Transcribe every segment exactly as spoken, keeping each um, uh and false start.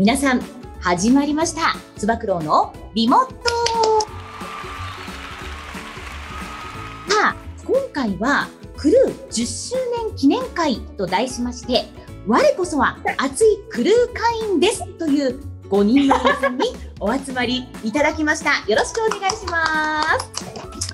皆さん始まりましたつば九郎のリモット。さあ今回はクルーじゅっしゅうねん記念会と題しまして、我こそは熱いクルー会員ですというごにんの皆さんにお集まりいただきました。よろしくお願いします。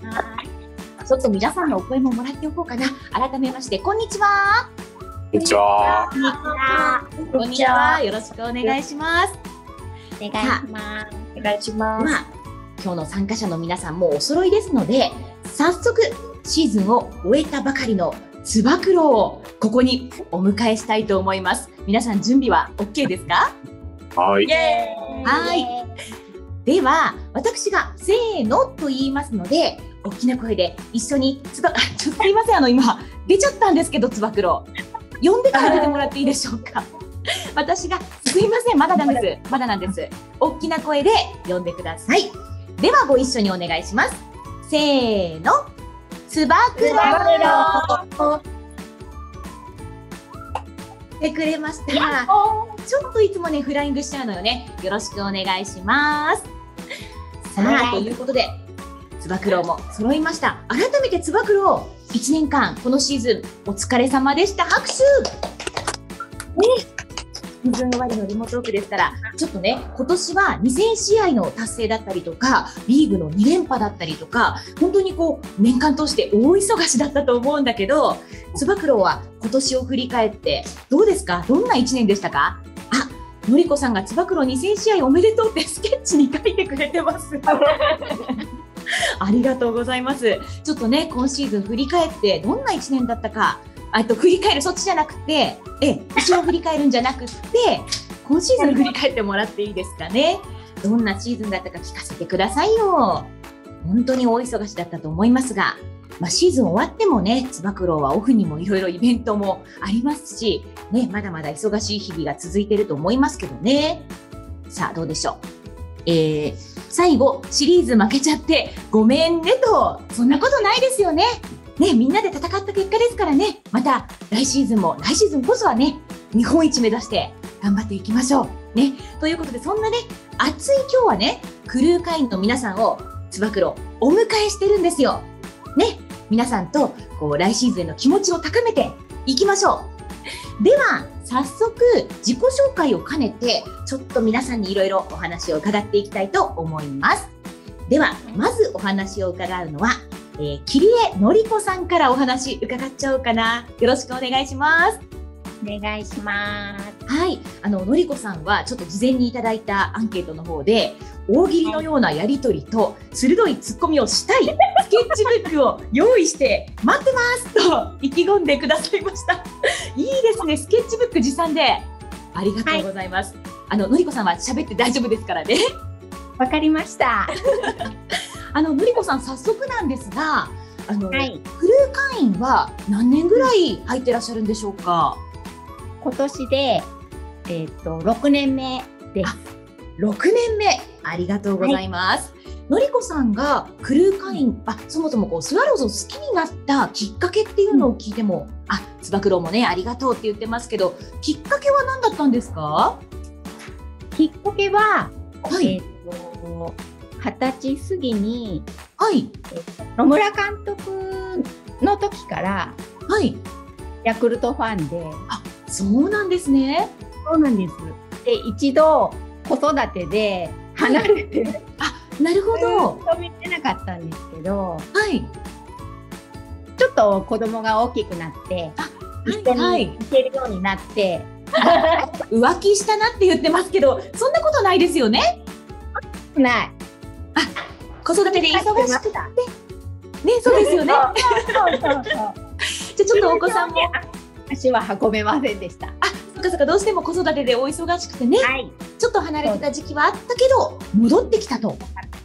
はい、ちょっと皆さんのお声ももらっておこうかな。改めましてこんにちは。 こんにちは。 こんにちは。よろしくお願いします。 お願いします。お願いします。 まあ、今日の参加者の皆さんもお揃いですので、早速シーズンを終えたばかりのつば九郎をここにお迎えしたいと思います。皆さん準備は オーケー ですか？ はい。 イエーイ。はい。では私がせーのと言いますので、大きな声で一緒につば、ちょっとすいません、あの今出ちゃったんですけど、つば九郎呼んでから出てもらっていいでしょうか？私がすいません、まだなんです。まだなんです。大きな声で呼んでください。ではご一緒にお願いします。せーの、つば九郎。してくれました。ちょっといつもねフライングしちゃうのよね。よろしくお願いします。さあということでつば九郎も揃いました。改めてつば九郎いちねんかんこのシーズンお疲れ様でした。拍手。ね、シーズン終わりのリモートトークですから、ちょっとね今年はにせんしあいの達成だったりとか、リーグのにれんぱだったりとか、本当にこう年間通して大忙しだったと思うんだけど、つば九郎は今年を振り返ってどうですか？どんないちねんでしたか？あ、のりこさんがつば九郎にせんしあいおめでとうってスケッチに書いてくれてますありがとうございます。ちょっとね今シーズン振り返ってどんないちねんだったか、あと振り返る、そっちじゃなくて、え後ろ振り返るんじゃなくて今シーズン振り返ってもらっていいですかね。どんなシーズンだったか聞かせてくださいよ。本当に大忙しだったと思いますが、まあ、シーズン終わってもねつば九郎はオフにもいろいろイベントもありますし、ね、まだまだ忙しい日々が続いていると思いますけどね。さあどうでしょう。えー、最後シリーズ負けちゃってごめんねと、そんなことないですよね。ね、みんなで戦った結果ですからね。また来シーズンも来シーズンこそはね日本一目指して頑張っていきましょうね。ということでそんなね熱い今日はねクルー会員の皆さんをつば九郎お迎えしてるんですよ。ね、皆さんとこう来シーズンの気持ちを高めていきましょう。では早速自己紹介を兼ねてちょっと皆さんにいろいろお話を伺っていきたいと思います。ではまずお話を伺うのは、えー、桐江のりこさんからお話伺っちゃおうかな。よろしくお願いします。 お願いします。 はい、あののりこさんはちょっと事前にいただいたアンケートの方で、大喜利のようなやり取りと鋭いツッコミをしたいスケッチブックを用意して待ってますと意気込んでくださいました。いいですね、スケッチブック持参でありがとうございます。はい、あののりこさんは喋って大丈夫ですからね。 わかりました。 あののりこさん早速なんですが、あの、はい、クルー会員は何年ぐらい入ってらっしゃるんでしょうか？ 今年で、えー、とろくねんめです。 ろくねんめ、ありがとうございます。はい、のりこさんがクルー会員、あ、そもそもこうスワローズを好きになったきっかけっていうのを聞いても、うん、あ、つば九郎もねありがとうって言ってますけど、きっかけは何だったんですか？ きっかけは、 はい、 えーとはたち過ぎに、 はい、 えー、野村監督の時から、 はい、 ヤクルトファンで。 あ、そうなんですね。 そうなんです。で一度子育てで離れて、はい、 あ、なるほど。 止めてなかったんですけど、 はい、 ちょっと子供が大きくなって、あ、一緒に行けるようになって、 はい、浮気したなって言ってますけど、そんなことないですよね。 ない。 あ、子育てで忙しくて、ね、そうですよね。 そうそうそう。じゃちょっとお子さんも足は運べませんでした。 あ、そっかそっか、どうしても子育てでお忙しくてね、はい、ちょっと離れてた時期はあったけど戻ってきたと。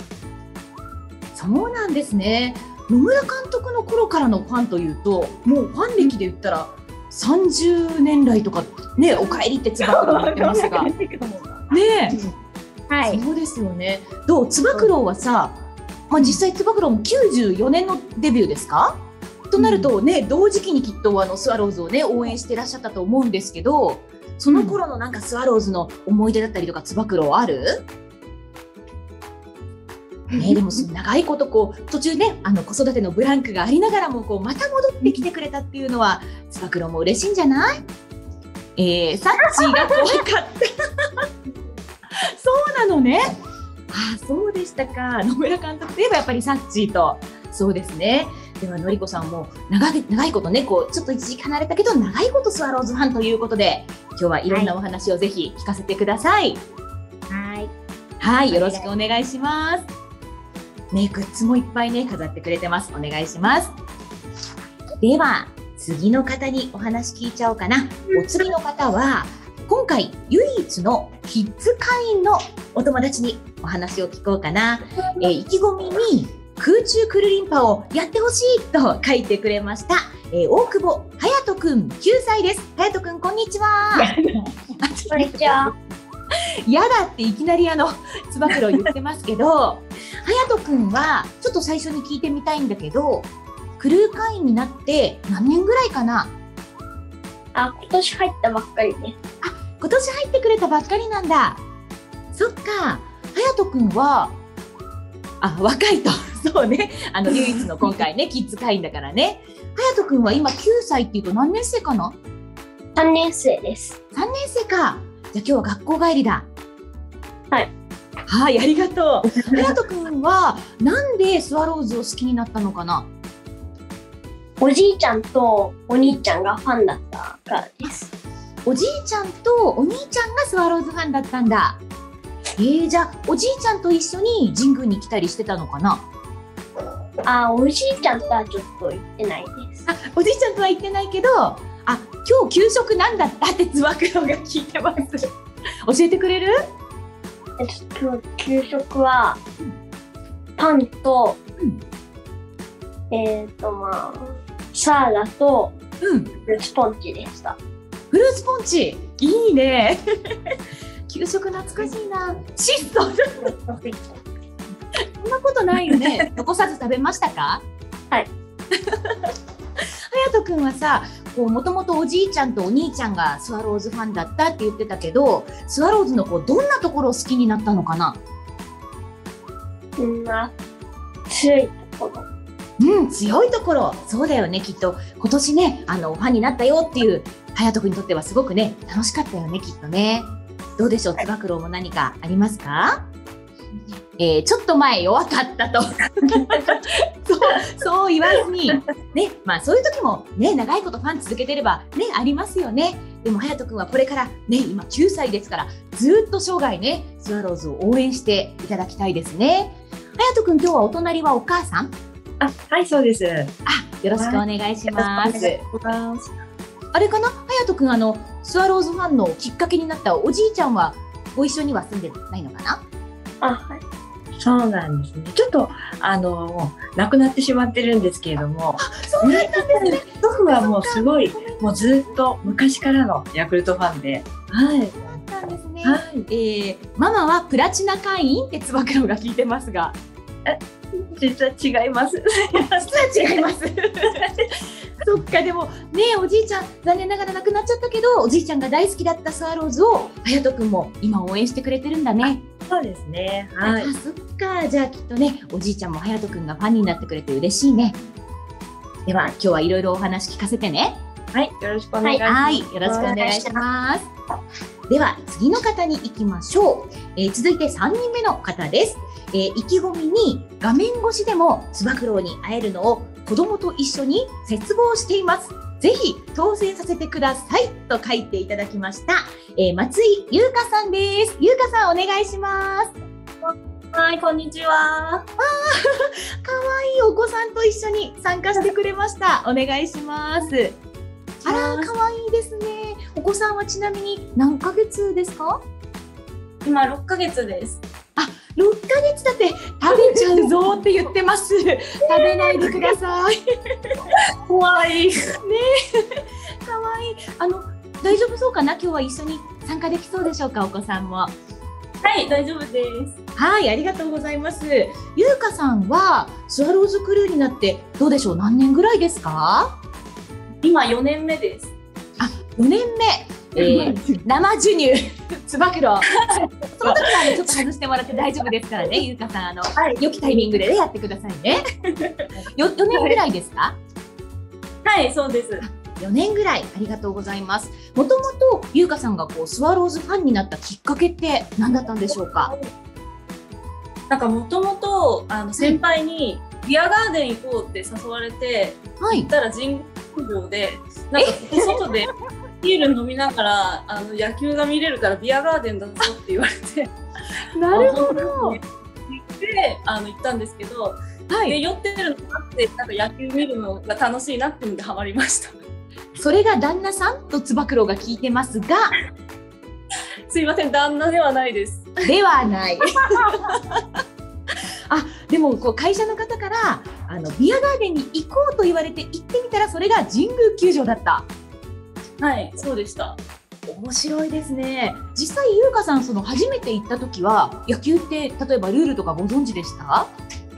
そうなんですね。野村監督の頃からのファンというと、もうファン歴で言ったらさんじゅうねん来とかね、お帰りってつば九郎言ってますがねえ、はい、そうですよね。どう、つば九郎はさ、まあ、実際つば九郎もきゅうじゅうよねんのデビューですか？となるとね、同時期にきっとあのスワローズをね応援してらっしゃったと思うんですけど、 その頃のなんかスワローズの思い出だったりとか、つば九郎ある？ね、でもその長いことこう途中ね、あの子育てのブランクがありながらもこうまた戻ってきてくれたっていうのは、つば九郎も嬉しいんじゃない？えー、サッチーが怖かったそうなのね。ああ、そうでしたか。野村監督といえばやっぱりサッチーと。そうですね。ではのりこさんも長い長いことね、こうちょっと一時離れたけど長いことスワローズファンということで、今日はいろんなお話をぜひ聞かせてください。 はい。 はい、よろしくお願いします。ね、グッズもいっぱいね飾ってくれてます。お願いします。では次の方にお話聞いちゃおうかな。お次の方は今回唯一のキッズ会員のお友達にお話を聞こうかな。えー、意気込みに空中くるりんぱをやってほしいと書いてくれました。えー、大久保隼人くんきゅうさいです。隼人くんこんにちは。 こんにちは。 やだっていきなりあのつば九郎言ってますけど、隼人くんはちょっと最初に聞いてみたいんだけど、クルー会員になって何年ぐらいかな？ あ、今年入ったばっかりです。 あ、今年入ってくれたばっかりなんだ。そっか。隼人くんはあ、若いとそうね、あの唯一の今回ねキッズ会員だからね。隼人くんは今きゅうさいっていうと何年生かな？ さんねん生です。 さんねん生か。じゃあ今日は学校帰りだ。 はい。 はい、ありがとう。隼人くんはなんでスワローズを好きになったのかな？ おじいちゃんとお兄ちゃんがファンだったからです。 おじいちゃんとお兄ちゃんがスワローズファンだったんだ。えー、じゃあおじいちゃんと一緒に神宮に来たりしてたのかな？ あ、おじいちゃんとはちょっと行ってないです。 あ、おじいちゃんとは言ってないけど、あ、今日給食なんだったってつば九郎が聞いてます。教えてくれる？ えっと、今日給食はパンと、うん、えっとまあサラダとフルーツポンチでした。 フルーツポンチ、いいね。給食懐かしいな。質素。そんなことないよね。残さず食べましたか？ はい。 隼人くんはさ、こうもともとおじいちゃんとお兄ちゃんがスワローズファンだったって言ってたけど、スワローズのこうどんなところを好きになったのかな？ うん、強いところ。 うん、強いところ。そうだよね、きっと今年ね、あのファンになったよっていう隼人くんにとってはすごくね楽しかったよね、きっとね。どうでしょう、つば九郎も何かありますか？えー、ちょっと前弱かったとそう、そう言わずにね、まあそういう時もね、長いことファン続けてればねありますよね。でも隼人くんはこれからね、今きゅうさいですからずっと生涯ねスワローズを応援していただきたいですね。隼人くん、今日はお隣はお母さん？ あ、はい、そうです。 あ、よろしくお願いします。あれかな、隼人くん、あのスワローズファンのきっかけになったおじいちゃんはご一緒には住んでないのかな？ あ、はい。 そうなんですね。ちょっとあの亡くなってしまってるんですけれども、 あ、そうなんですね。 祖父はもうすごいもうずっと昔からのヤクルトファンで、はい。 そうなんですね。 はい。 えー、ママはプラチナ会員ってつば九郎が聞いてますが、 え、実は違います。 実は違います。そっか、でもね、おじいちゃん残念ながら亡くなっちゃったけど、おじいちゃんが大好きだったスワローズを隼人くんも今応援してくれてるんだね。 そうですね。はい。 あ、そっか。じゃあきっとね、おじいちゃんも隼人くんがファンになってくれて嬉しいね。では今日はいろいろお話聞かせてね。 はい、よろしくお願いします。 はい、よろしくお願いします。では次の方に行きましょう。えー、続いてさんにんめの方です。えー、意気込みに画面越しでもつば九郎に会えるのを子供と一緒に切望しています。ぜひ当選させてくださいと書いていただきました。えー、松井優香さんです。優香さん、お願いします。 はい、こんにちは。 あー、かわいいお子さんと一緒に参加してくれました。お願いします。あら、かわいいですね。お子さんはちなみに何ヶ月ですか？ 今ろっかげつです。 あ、ろっかげつだって食べちゃうぞって言ってます。食べないでください。 怖い。ねえ、かわいい。あの、大丈夫そうかな？今日は一緒に参加できそうでしょうか、お子さんも。 はい、大丈夫です。 はい、ありがとうございます。優香さんはスワローズクルーになってどうでしょう？何年ぐらいですか？ 今よねんめです。 あ、よねんめ。 えー、生授乳つば九郎その時はねちょっと外してもらって大丈夫ですからね、ゆうかさん、あの、はい、良きタイミングでねやってくださいね。よよねんぐらいですか？ はい、そうです。 よねんぐらい、ありがとうございます。もともとゆうかさんがこうスワローズファンになったきっかけって何だったんでしょうか？ なんかもともとあの先輩にビアガーデン行こうって誘われて、はい、行ったら神宮場でなんか外でビール飲みながらあの野球が見れるからビアガーデンだぞって言われてなるほど。 であの行ったんですけど、はい、で酔ってるのがあってなんか野球見るのが楽しいなってんでハマりました。 それが旦那さんとつば九郎が聞いてますがすいません、旦那ではないです。 ではないあ、でもこう会社の方からあのビアガーデンに行こうと言われて行ってみたらそれが神宮球場だった。 はい、そうでした。 面白いですね。実際ゆうかさん、その初めて行った時は野球って例えばルールとかご存知でした？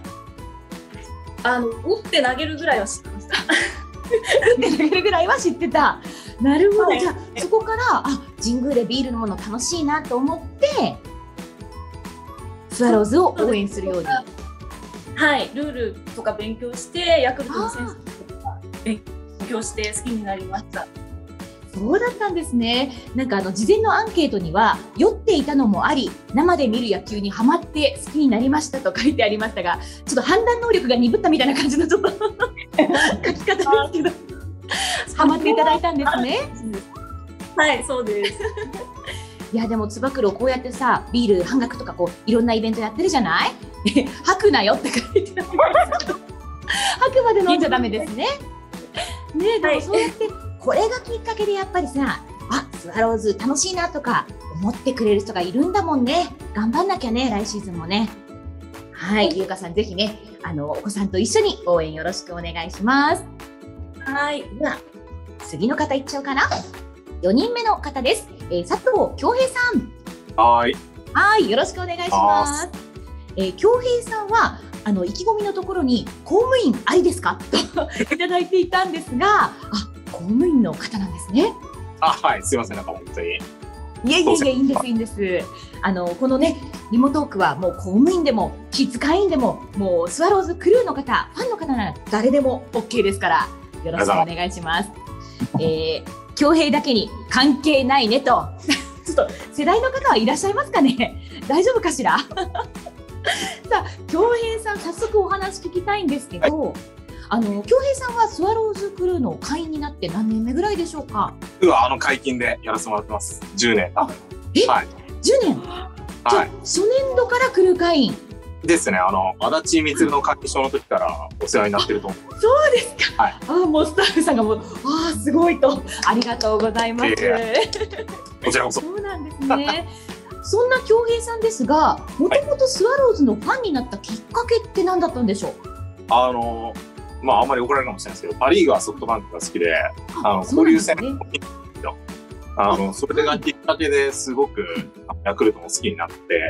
あの打って投げるぐらいは知ってました。 打って投げるぐらいは知ってた。なるほど、はい、じゃあそこからあ神宮でビール飲むの楽しいなと思ってスワローズを応援するように。 はい、ルールとか勉強してヤクルトの選手とか勉強して好きになりました。 そうだったんですね。なんかあの事前のアンケートには酔っていたのもあり生で見る野球にハマって好きになりましたと書いてありましたが、ちょっと判断能力が鈍ったみたいな感じのちょっと書き方ですけどハマっていただいたんですね。 はい、そうです。 いやでもつば九郎こうやってさビール半額とかこういろんなイベントやってるじゃない？吐くなよって書いてありますけど吐くまで飲んじゃダメですね。ね、でもそうやって、はい、これがきっかけでやっぱりさあスワローズ楽しいなとか思ってくれる人がいるんだもんね。頑張んなきゃね、来シーズンもね。はい、ゆうかさんぜひねあのお子さんと一緒に応援よろしくお願いします。 はい、 では次の方いっちゃおうかな。よにんめの方です。えー、佐藤恭平さん。 はい。 はい、よろしくお願いします。えー、恭平さんはあの意気込みのところに公務員ありですかといただいていたんですが、あ、公務員の方なんですね。 あ、はい、すいません、なんか本当に。 いやいやいや、いいんですいいんです。あのこのねリモトークはもう公務員でもキッズ会員でももうスワローズクルーの方ファンの方なら誰でも オーケー ですからよろしくお願いします。えー、恭平だけに関係ないねとちょっと世代の方はいらっしゃいますかね。大丈夫かしら。さあ恭平さん早速お話聞きたいんですけど、はい、あの恭平さんはスワローズクルーの会員になって何年目ぐらいでしょうか。 うわ、あの解禁でやらせてもらってます。じゅうねん。 あ、え、はい、じゅうねん。 はい、 じゃあ初年度からクルー会員ですね。あの足立みつるの会員証の時からお世話になってると思う。 そうですか。はい、あ、もうスタッフさんがもうあーすごいとありがとうございます。 こちらこそ。 そうなんですね。そんな恭平さんですが、もともとスワローズのファンになったきっかけって何だったんでしょう。 あのまああんまり怒られるかもしれないですけど、パ・リーグはソフトバンクが好きで、あの交流戦の、ね、あのそれがきっかけですごくヤクルトも好きになって、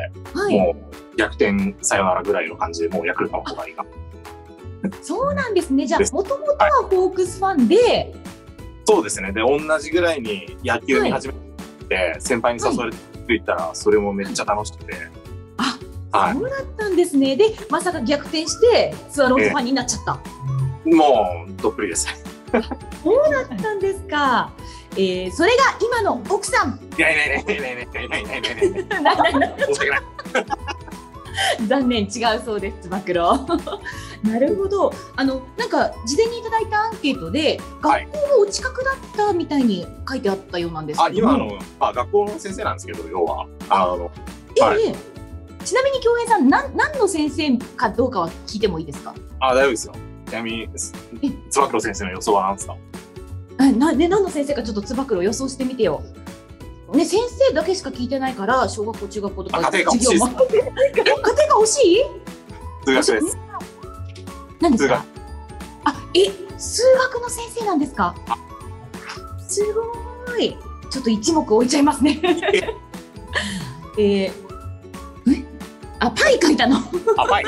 はい、もう逆転サヨナラぐらいの感じでもうヤクルトの方がいいな。 そうなんですね。じゃあもともとはホークスファンで、はい、 そうですね。で同じぐらいに野球に始めて、はい、先輩に誘われて行ったらそれもめっちゃ楽しくて。 あ、はい、そうだったんですね。でまさか逆転してスワローズファンになっちゃった。 えー、もうどっぷりです。 そうだったんですか。えー、それが今の奥さん。 いやいやいやいやいやいやいやいやいやいや。申し訳ない。 残念、違うそうです、つば九郎。なるほど。あのなんか事前にいただいたアンケートで学校がお近くだったみたいに書いてあったようなんですけど、 あ、今のあ学校の先生なんですけど、要はあの、 えはい、えちなみに恭平さんなん何の先生かどうかは聞いてもいいですか。 あ、大丈夫ですよ。ちなみにつば九郎先生の予想は何ですか。 えなね、何の先生かちょっとつば九郎予想してみてよ。ね、先生だけしか聞いてないから小学校中学校とか家庭科欲しいです。 家庭科欲しい？ 数学です。 何ですか？あ、え、数学の先生なんですか？すごい。ちょっと一目置いちゃいますね。えー、え、あ、パイ書いたの。 あ、パイ。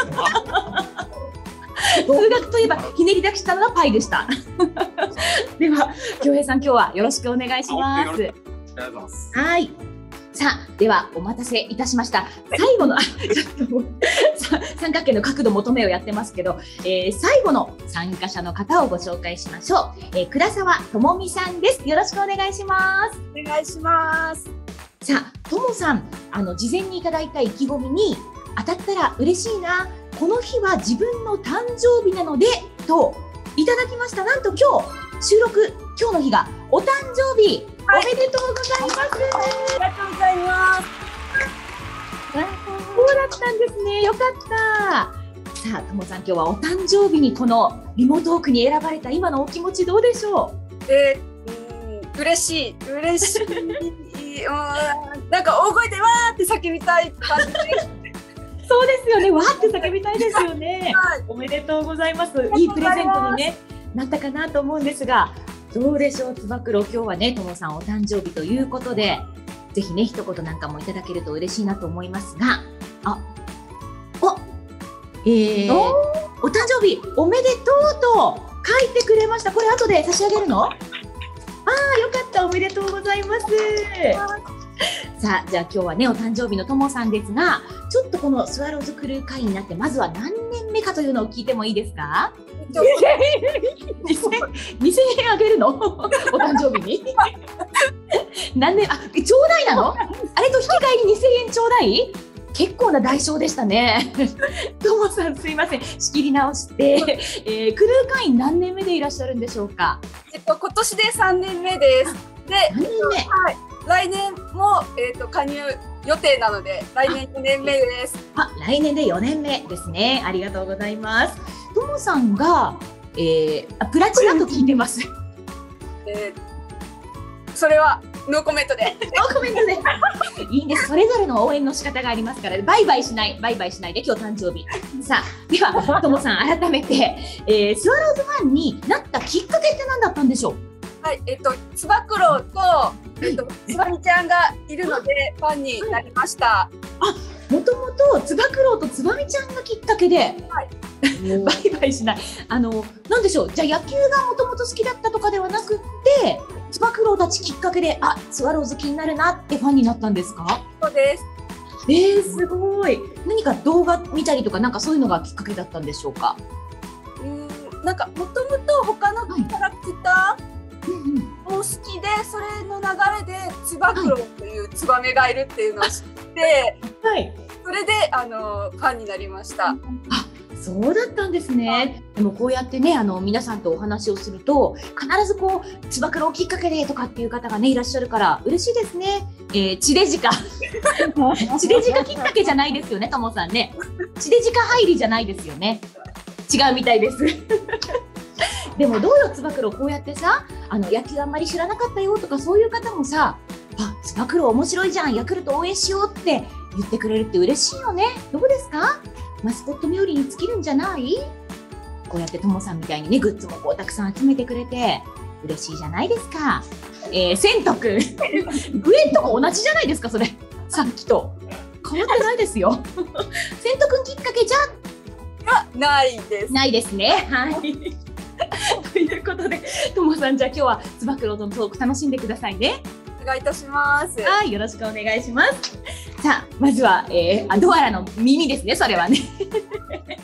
数学といえばひねり出したのがパイでした。では恭平さん、今日はよろしくお願いします。 りがとうございます。 はい。さあ、ではお待たせいたしました。最後の、あ、ちょっと三角形の角度求めをやってますけど、えー、最後の参加者の方をご紹介しましょう。えー、倉沢智美さんです。よろしくお願いします。 お願いします。 さあ、ともさん、あの事前にいただいた意気込みに当たったら嬉しいな。この日は自分の誕生日なのでといただきました。なんと今日収録、今日の日がお誕生日。はい、おめでとうございます。 ありがとうございます。 そうだったんですね。よかった。さあ、ともさん、今日はお誕生日にこのリモートークに選ばれた今のお気持ちどうでしょう？ えー、うん、嬉しい、嬉しい。うん、なんか大声でわーって叫びたい感じです。 そうですよね。わーって叫びたいですよね。はい、おめでとうございます。いいプレゼントにね、なったかなと思うんですが。どうでしょう、つば九郎、今日はね、ともさんお誕生日ということで、ぜひね、一言なんかもいただけると嬉しいなと思いますが、あ、お、えー、お, お誕生日おめでとうと書いてくれました。これ後で差し上げるの？ああ、よかった、おめでとうございます。さあ、じゃあ今日はね、お誕生日のともさんですが、ちょっとこのスワローズクルー会員になってまずは何年目かというのを聞いてもいいですか？にせんえんあげるの？お誕生日に何年、あ、ちょうだいなの？あれと引き換えににせんえんちょうだい？結構な代償でしたね。ともさん、すいません、仕切り直して、えー、クルー会員何年目でいらっしゃるんでしょうか？ えっと、今年でさんねんめです。で、 さんねんめ、 はい、来年も、えーと、加入予定なので、来年よねんめです。 あ、来年でよねんめですね。ありがとうございます。ともさんが、えー、あ、プラチナと聞いてます。 えー、それはノーコメントで。 ノーコメントで。いいんです。それぞれの応援の仕方がありますから、バイバイしない、バイバイしないで、今日誕生日。さあ、では、ともさん、改めて、えー、スワローズファンになったきっかけって何だったんでしょう？ はい、えっと、つば九郎と、えっと、つばみちゃんがいるので、ファンになりました。 あ、もともとつば九郎とつばみちゃんがきっかけで。はい。バイバイしない。あの、なんでしょう。じゃあ、野球がもともと好きだったとかではなくって、つば九郎たちきっかけで、あ、スワローズ気になるなってファンになったんですか？ そうです。 えー、すごい。何か動画見たりとか、なんかそういうのがきっかけだったんでしょうか？ うん、なんか、もともと他のキャラクター、も好きで、それの流れでつば九郎というツバメがいるっていうのを知って、はい、それであのファンになりました。 あ、そうだったんですね。でもこうやってね、あの皆さんとお話をすると、必ずこうつば九郎きっかけでとかっていう方がねいらっしゃるから嬉しいですね。えー、地デジカ地デジカきっかけじゃないですよね、ともさんね。地デジカ入りじゃないですよね。違うみたいです。でもどうよ、つば九郎、こうやってさ、あの野球あんまり知らなかったよとかそういう方もさ、あ、つば九郎面白いじゃん、ヤクルト応援しようって言ってくれるって嬉しいよね。どうですか？マスコット冥利に尽きるんじゃない？こうやってともさんみたいにね、グッズもこうたくさん集めてくれて嬉しいじゃないですか。えー、千斗くん上んとこ同じじゃないですか、それ。さっきと変わってないですよ。千斗くんきっかけじゃないです。 ないですね。はい。ということで、ともさん、じゃあ今日はつば九郎とのトーク楽しんでくださいね。 お願いいたします。 はい、よろしくお願いします。さあ、まずは、えー、あ、ドアラの耳ですね、それはね。